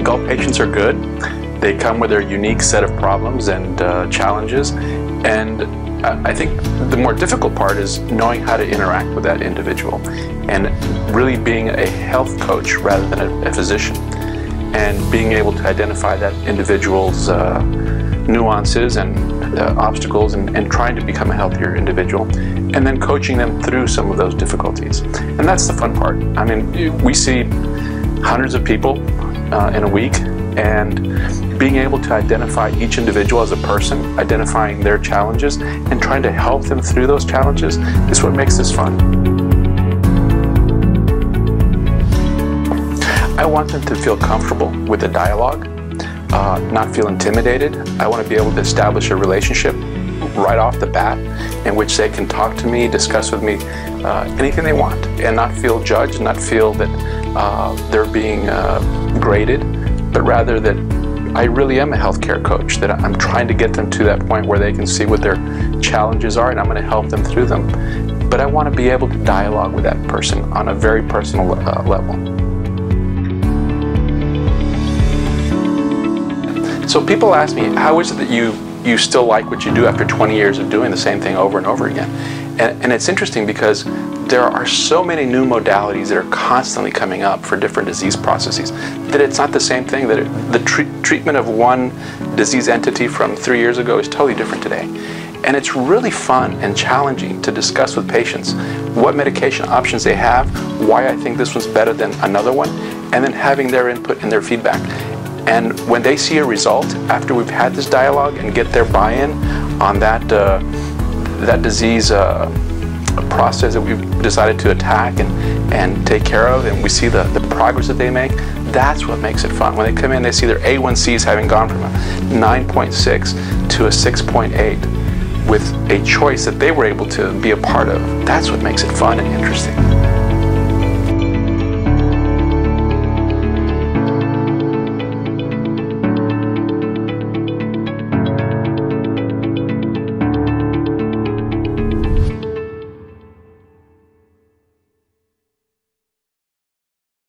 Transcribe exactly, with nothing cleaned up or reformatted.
think all patients are good. They come with their unique set of problems and uh, challenges, and I think the more difficult part is knowing how to interact with that individual and really being a health coach rather than a, a physician, and being able to identify that individual's uh, nuances and uh, obstacles and, and trying to become a healthier individual, and then coaching them through some of those difficulties. And that's the fun part. I mean, we see hundreds of people uh, in a week, and being able to identify each individual as a person, identifying their challenges, and trying to help them through those challenges is what makes this fun. I want them to feel comfortable with the dialogue, uh, not feel intimidated. I want to be able to establish a relationship right off the bat in which they can talk to me, discuss with me uh, anything they want, and not feel judged, not feel that uh, they're being uh, graded, but rather that I really am a healthcare coach, that I'm trying to get them to that point where they can see what their challenges are, and I'm going to help them through them. But I want to be able to dialogue with that person on a very personal uh, level. So people ask me, how is it that you, you still like what you do after twenty years of doing the same thing over and over again? And, and it's interesting because there are so many new modalities that are constantly coming up for different disease processes that it's not the same thing. That it, the tre treatment of one disease entity from three years ago is totally different today. And it's really fun and challenging to discuss with patients what medication options they have, why I think this one's better than another one, and then having their input and their feedback. And when they see a result after we've had this dialogue and get their buy-in on that, uh, that disease uh, process that we've decided to attack and, and take care of, and we see the, the progress that they make, that's what makes it fun. When they come in, they see their A one Cs having gone from a nine point six to a six point eight with a choice that they were able to be a part of. That's what makes it fun and interesting.